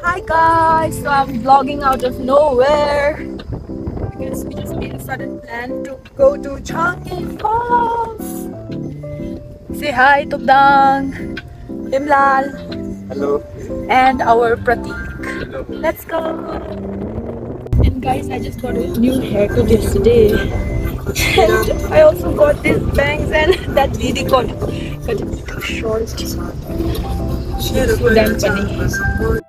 Hi guys, so I'm vlogging out of nowhere because we just made a sudden plan to go to Changi Falls. Say hi Tupdang, Himlal, hello, and our Pratik. hello. Let's go. And guys, I just got a new haircut yesterday. And I also got these bangs and that lady got it too short. She's so damn funny.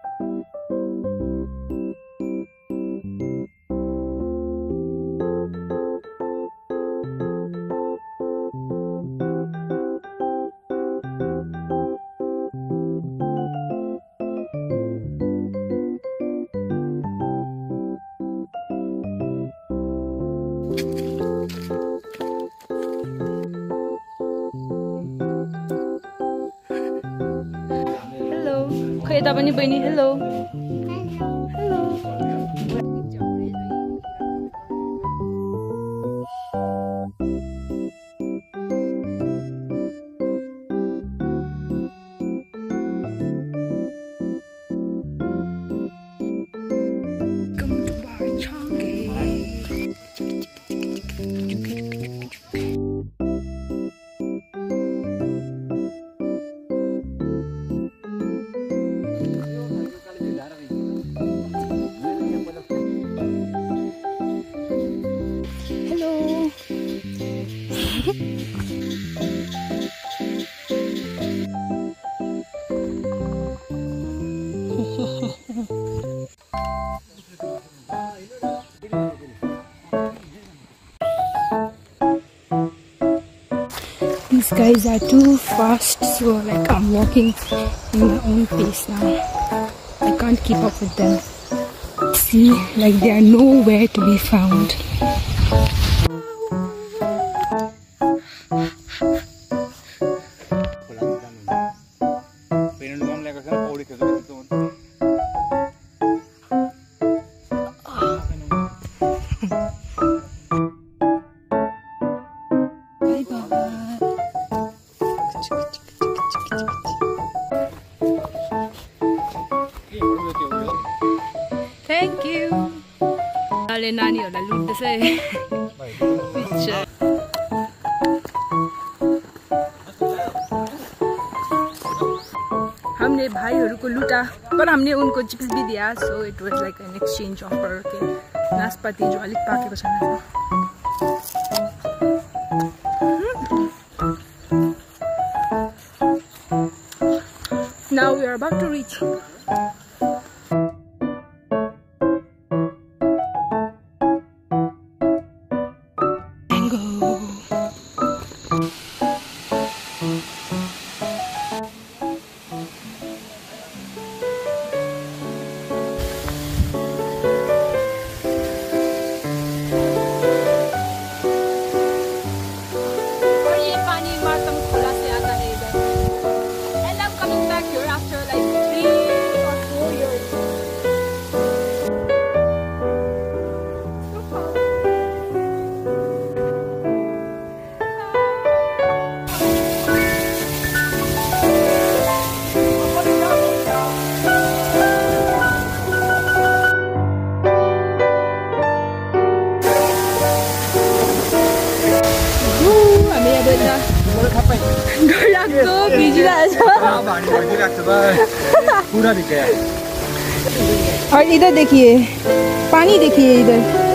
Hello. Kaya dapat ni Bani, hello. Hello. Welcome to Bar Changi. These guys are too fast, so like I'm walking in my own pace now. I can't keep up with them. See, like they are nowhere to be found. Thank you. Ale nani होला लुट्दैछ picture. हमने भाइहरूको लुटा पर हमने उनको chips भी दिया, so it was like an exchange offer के नाशपाती जो अलिक पाकेको छैन. Now we are about to reach और इधर देखिए पानी, देखिए इधर.